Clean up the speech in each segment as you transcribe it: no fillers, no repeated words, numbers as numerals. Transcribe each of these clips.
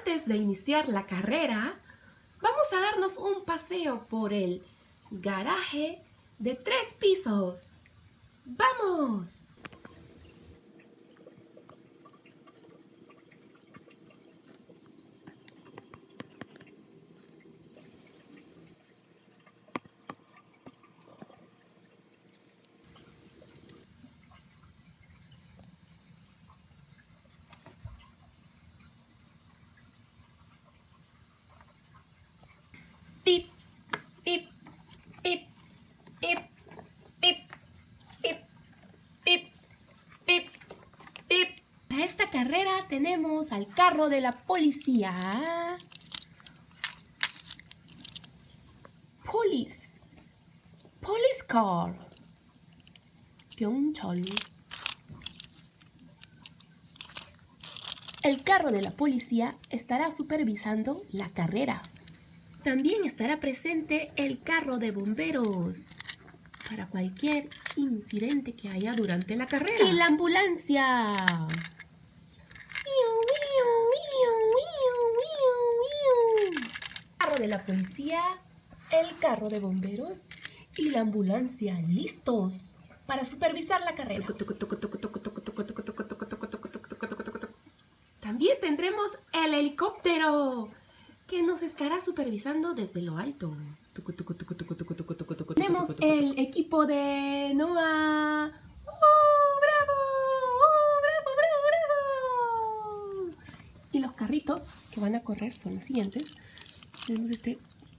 antes de iniciar la carrera, vamos a darnos un paseo por el garaje de 3 pisos. ¡Vamos! Pip, pip, pip, pip, pip, pip, pip, pip, pip. Para esta carrera tenemos al carro de la policía. Police. Police car. 경찰. El carro de la policía estará supervisando la carrera. También estará presente el carro de bomberos para cualquier incidente que haya durante la carrera. Y la ambulancia. El carro de la policía, el carro de bomberos y la ambulancia listos para supervisar la carrera. También tendremos el helicóptero que nos estará supervisando desde lo alto. Tenemos el equipo de NOAA. ¡Oh, bravo! ¡Oh, bravo, bravo, bravo! Y los carritos que van a correr son los siguientes. Tenemos este.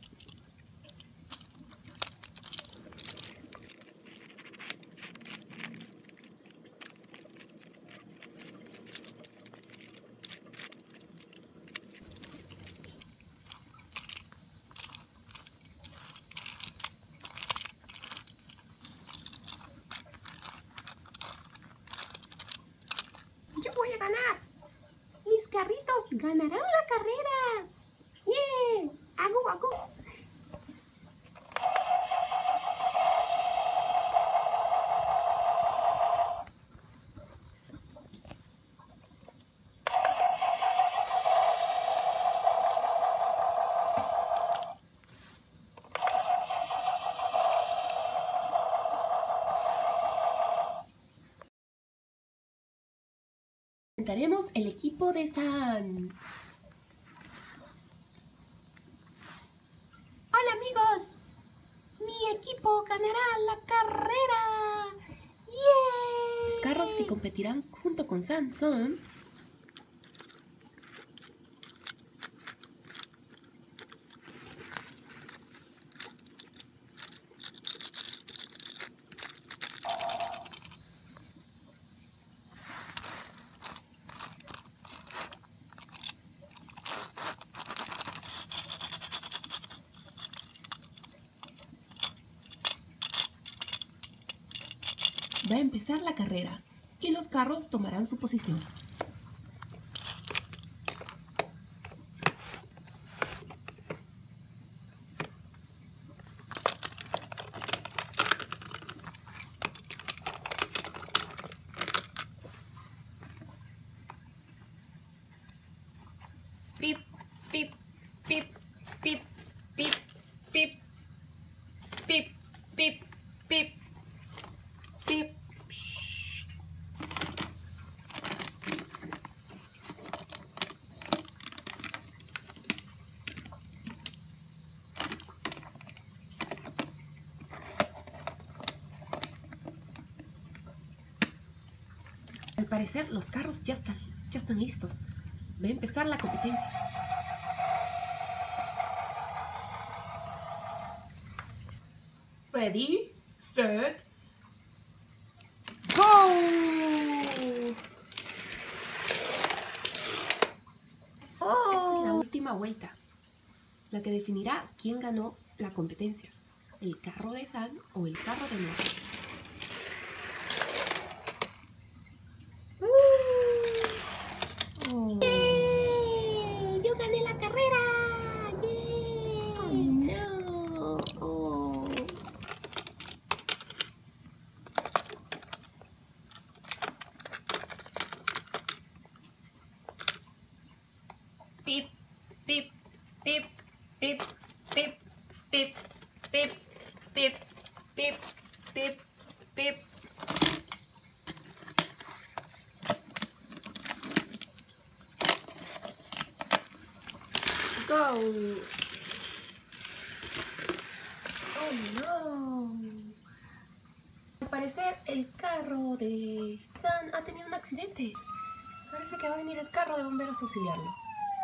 Yo voy a ganar. Mis carritos ganarán la carrera. ¡Yeah! ¡Agu, agu! Presentaremos el equipo de San. Hola amigos, mi equipo ganará la carrera. ¡Yeah! Los carros que competirán junto con San son Va a empezar la carrera y los carros tomarán su posición. Pip, pip, pip, pip, pip, pip, pip, pip, pip, pip. Shh. Al parecer los carros ya están listos. Va a empezar la competencia. Ready, set, go! Esta es la última vuelta, la que definirá quién ganó la competencia, el carro de San o el carro de Noah. ¡Yo gané la carrera! ¡Yeah! ¡Oh, no! Oh. Pip. ¡Wow! ¡Oh, no! Al parecer el carro de San ha tenido un accidente. Parece que va a venir el carro de bomberos a auxiliarlo.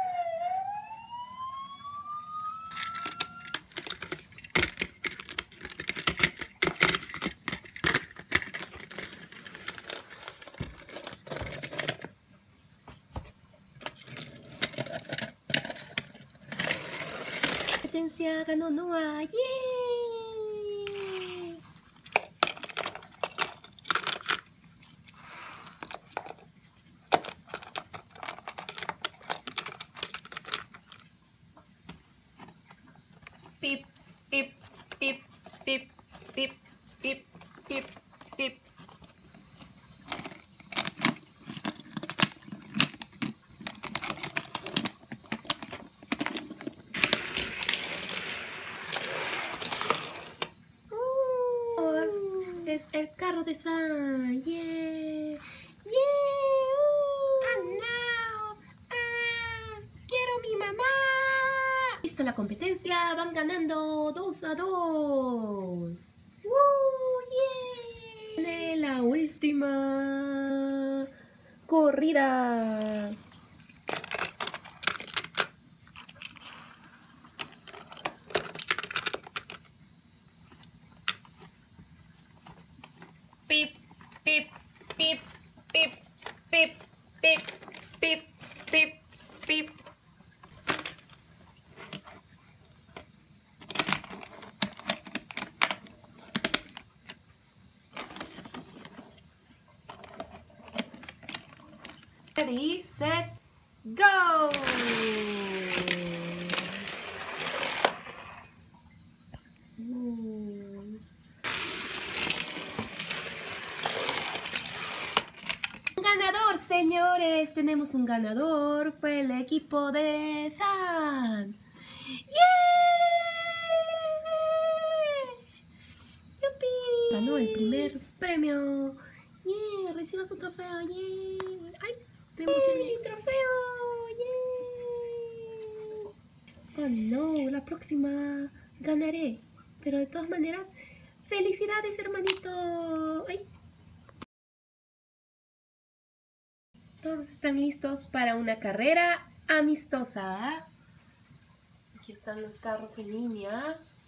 Competencia ganó Noah. ¡Yeah! Pip, pip, pip, pip, pip, pip, pip, pip. Es el carro de San. ¡Yeah! ¡Yeah! ¡Ah, no! ¡Ah! ¡Quiero mi mamá! Listo la competencia, van ganando 2-2. ¡Yeah! Viene la última corrida. Pip, pip, pip, pip, pip, pip, pip, pip, pip. Ready, set, go! Ganador, señores, tenemos un ganador, fue el equipo de San. ¡Yeah! ¡Yupi! Ganó el primer premio. ¡Yeah! Reciba su trofeo. ¡Yeah! ¡Ay! Me emocioné. ¡Mi trofeo! ¡Yeah! Oh no, la próxima ganaré. Pero de todas maneras, ¡felicidades, hermanito! ¡Ay! Todos están listos para una carrera amistosa. Aquí están los carros en línea.